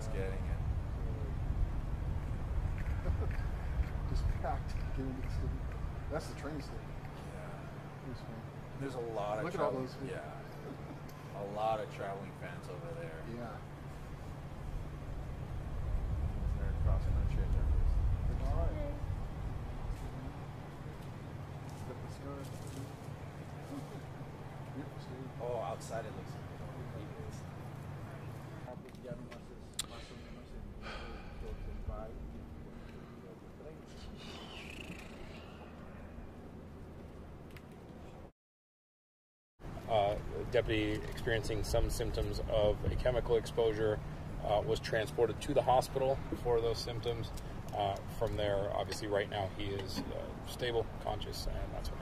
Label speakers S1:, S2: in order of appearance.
S1: it's getting it.
S2: Just packed. Getting to the city. That's the train station.
S1: Yeah. There's a lot of
S2: Look at all those people.
S1: Yeah. A lot of traveling fans over there.
S2: Yeah.
S1: They're cross country.
S2: All right.
S1: Oh, outside it looks
S3: deputy experiencing some symptoms of a chemical exposure was transported to the hospital for those symptoms. From there, obviously right now he is stable, conscious, and that's what